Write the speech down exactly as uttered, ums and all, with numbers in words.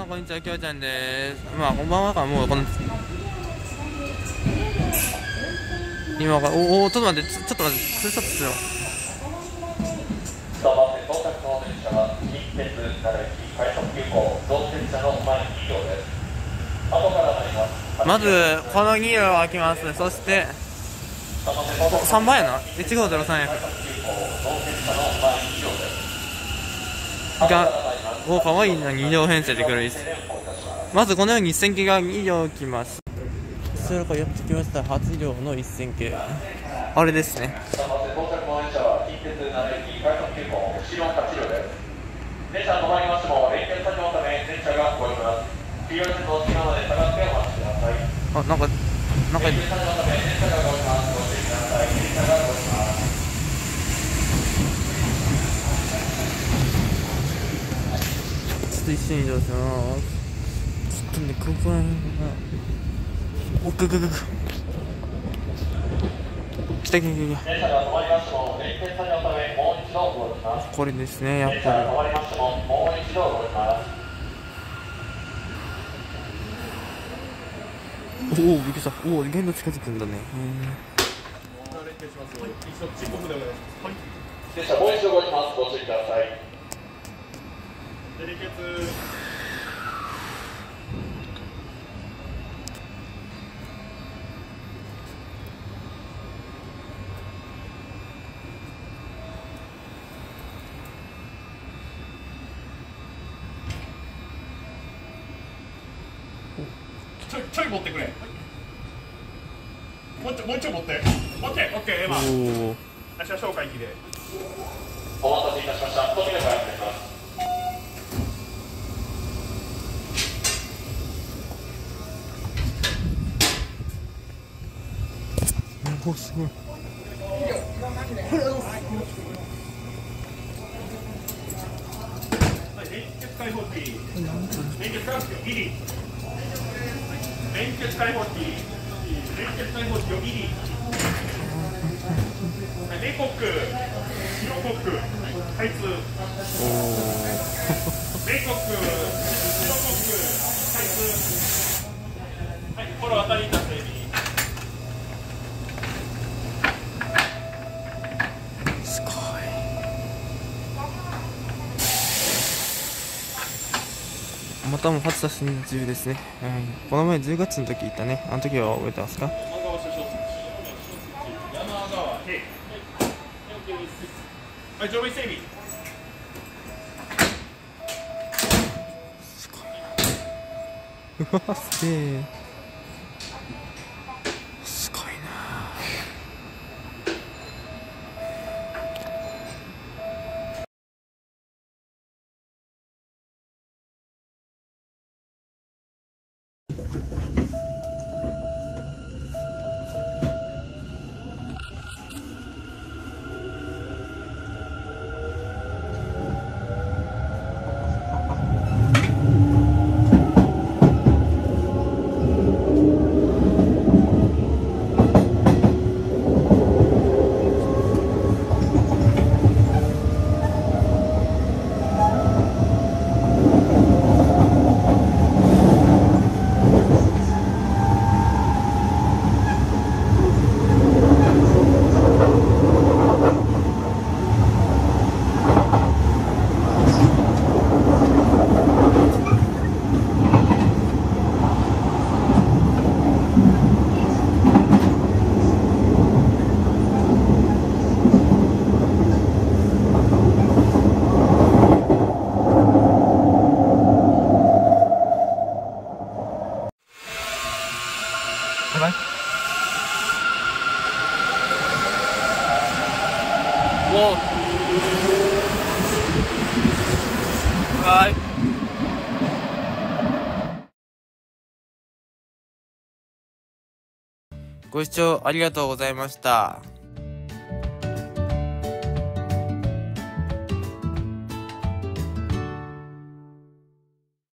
こんにちは、きょうちゃんです。まあ、こんばんはか、もうこの今が、おお、ちょっと待って、ちょっと待って、ツーショットしよう。 さんばんせ到着の電車は近鉄奈良駅快速急行同鉄車の前に両です。後からなります。 まずこのに両を開きます。そしてさんばんやな。いちごゼロさんやがおかわいいな。に両編成で来るです。まずこのように一線形がに両来ます。それからやってきました。はち両の一線形、あれですね。 さんばんせ到着の電車は近鉄奈良駅快速急行後ろはち両です。電車が止まりましても連結作業のため電車が動きます。黄色い線の内側まで下がってお待ちください。 あ、なんかなんか連結作業のため電車が動きます。ご注意ください。電車が動きます。 ちょっと一緒に移動します。ちょっとね、ここら辺がおくくくく来た来た来た。 電車が止まりましても連結作業のためもう一度動きます。 これですね、やっ電車が止ぱまりましてももう一度動きます。 り。おお、びっくりした。おお、意外と近づくんだね。 電車もう一度動きます。ご注意ください。連結ちょいちょい持ってくれ。もうちょもうちょい持って。オッケーオッケー。エマ。 おお。 明日紹介機で。お待たせいたしました。扉が開いています。 おお、すごい。 連結開放機。連結開放機ギリ。連結開放機。連結開放機よギリ。レコック。白コック。開通。レコック。白コック。開通。はい、これ渡りになっている。 すごい。またも初出し中ですね、うん、この前じゅうがつの時行ったね。あの時は覚えてますか？ はい、乗務員整備。 すごいな。うわ、すげえ。すごいな。 はい。おはい。ご視聴ありがとうございました。